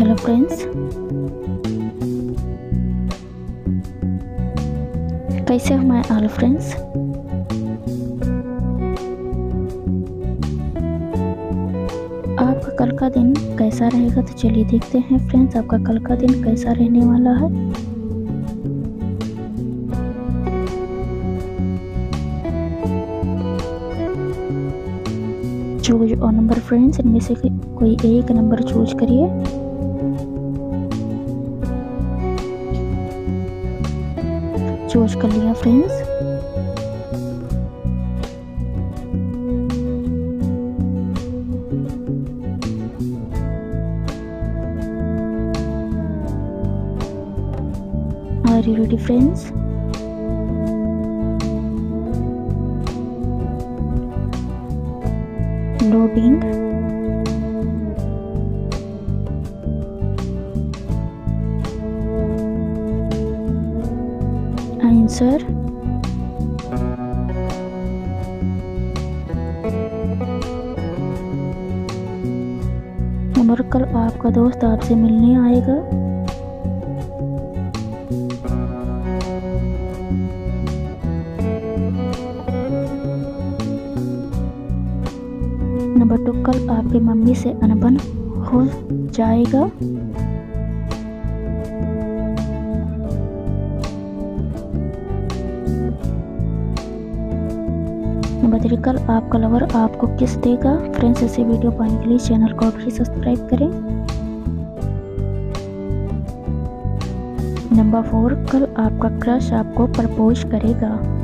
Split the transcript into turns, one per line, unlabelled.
Hello friends, कैसे हो my all friends. आपका कल का दिन कैसा रहेगा, तो चलिए देखते हैं फ्रेंड्स आपका कल का दिन कैसा रहने वाला है। चूज और नंबर फ्रेंड्स, इनमें से कोई एक नंबर चूज करिए। चूज कर लिया friends. Are you ready friends? Loading. Answer. Number कल आपका दोस्त आपसे मिलने आएगा। नंबर 2 कल आपकी मम्मी से अनबन हो जाएगा। नंबर 3 कल आपका लवर आपको किस देगा। फ्रेंड्स, ऐसे वीडियो पाने के लिए चैनल को भी सब्सक्राइब करें। नंबर 4 कल आपका क्रश आपको प्रपोज करेगा।